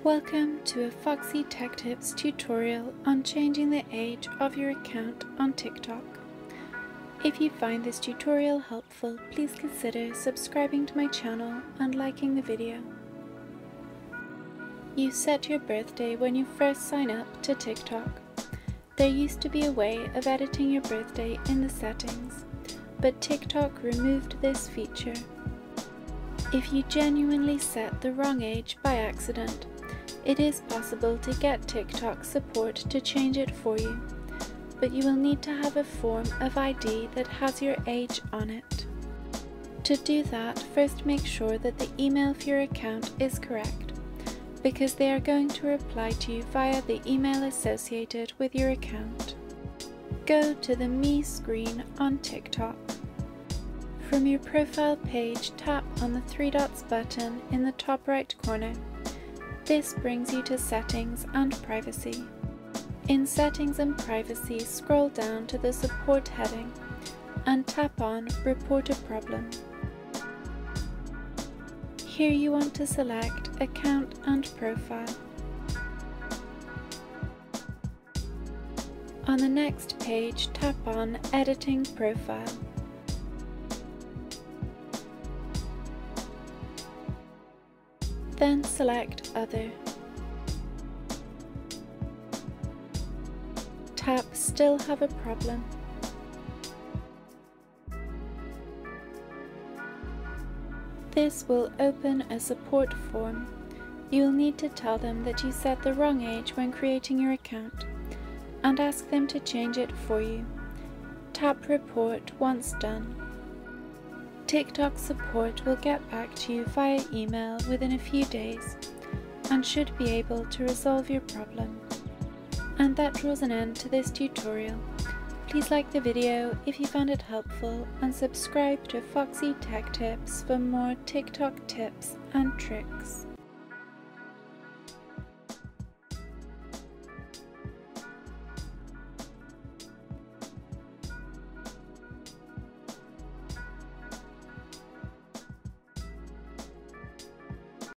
Welcome to a Foxy Tech Tips tutorial on changing the age of your account on TikTok. If you find this tutorial helpful, please consider subscribing to my channel and liking the video. You set your birthday when you first sign up to TikTok. There used to be a way of editing your birthday in the settings, but TikTok removed this feature. If you genuinely set the wrong age by accident, it is possible to get TikTok support to change it for you, but you will need to have a form of ID that has your age on it. To do that, first make sure that the email for your account is correct, because they are going to reply to you via the email associated with your account. Go to the Me screen on TikTok. From your profile page, tap on the three dots button in the top right corner. This brings you to Settings and Privacy. In Settings and Privacy, scroll down to the Support heading and tap on Report a Problem. Here you want to select Account and Profile. On the next page, tap on Editing Profile. Then select Other. Tap Still Have a Problem. This will open a support form. You will need to tell them that you set the wrong age when creating your account and ask them to change it for you. Tap Report once done. TikTok support will get back to you via email within a few days and should be able to resolve your problem. And that draws an end to this tutorial. Please like the video if you found it helpful and subscribe to Foxy Tech Tips for more TikTok tips and tricks.